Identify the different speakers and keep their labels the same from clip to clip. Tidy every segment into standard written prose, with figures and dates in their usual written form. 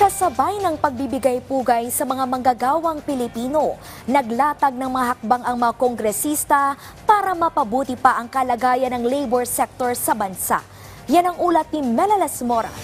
Speaker 1: Kasabay ng pagbibigay-pugay sa mga manggagawang Pilipino, naglatag ng mga hakbang ang mga kongresista para mapabuti pa ang kalagayan ng labor sector sa bansa. Yan ang ulat ni Melalas Moras.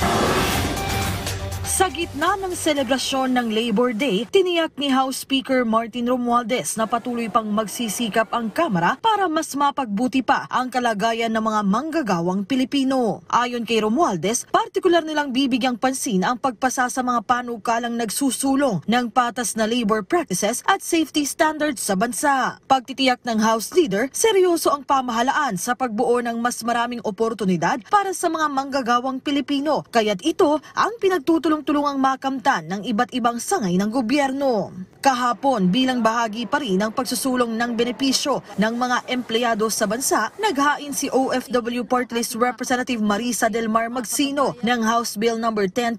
Speaker 2: Sa gitna ng selebrasyon ng Labor Day, tiniyak ni House Speaker Martin Romualdez na patuloy pang magsisikap ang Kamara para mas mapagbuti pa ang kalagayan ng mga manggagawang Pilipino. Ayon kay Romualdez, partikular nilang bibigyang pansin ang pagpasa sa mga panukalang nagsusulong ng patas na labor practices at safety standards sa bansa. Pagtitiyak ng House Leader, seryoso ang pamahalaan sa pagbuo ng mas maraming oportunidad para sa mga manggagawang Pilipino, kaya't ito ang pinagtutulungang makamtan ng iba't ibang sangay ng gobyerno. Kahapon, bilang bahagi pa rin ng pagsusulong ng benepisyo ng mga empleyado sa bansa, naghain si OFW Party List Representative Marisa Del Mar Magsino ng House Bill No.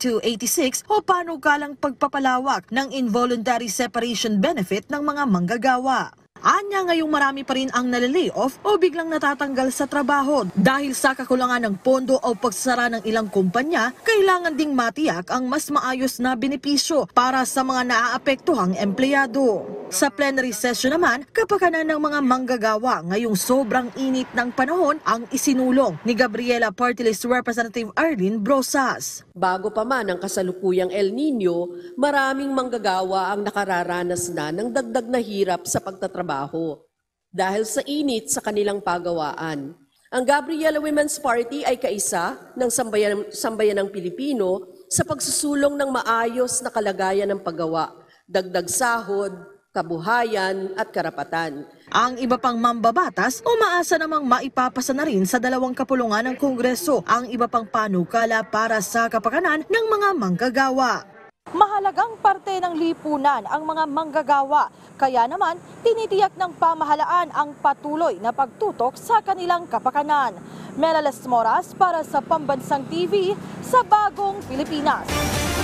Speaker 2: 10286 o panukalang pagpapalawak ng involuntary separation benefit ng mga manggagawa. Anya ngayong marami pa rin ang nalilay-off o biglang natatanggal sa trabaho dahil sa kakulangan ng pondo o pagsara ng ilang kumpanya, kailangan ding matiyak ang mas maayos na benepisyo para sa mga naaapektuhang empleyado. Sa plenary session naman, kapakanan ng mga manggagawa ngayong sobrang init ng panahon ang isinulong ni Gabriela Party List Representative Arlene Brosas.
Speaker 3: Bago pa man ang kasalukuyang El Nino, maraming manggagawa ang nakararanas na ng dagdag na hirap sa pagtatrabaho dahil sa init sa kanilang pagawaan. Ang Gabriela Women's Party ay kaisa ng sambayanang Pilipino sa pagsusulong ng maayos na kalagayan ng paggawa, dagdag sahod, kabuhayan at karapatan.
Speaker 2: Ang iba pang mambabatas, umaasa namang maipapasa na rin sa dalawang kapulungan ng Kongreso ang iba pang panukala para sa kapakanan ng mga manggagawa. Mahalagang parte ng lipunan ang mga manggagawa, kaya naman tinitiyak ng pamahalaan ang patuloy na pagtutok sa kanilang kapakanan. Melalas Moras para sa Pambansang TV sa Bagong Pilipinas.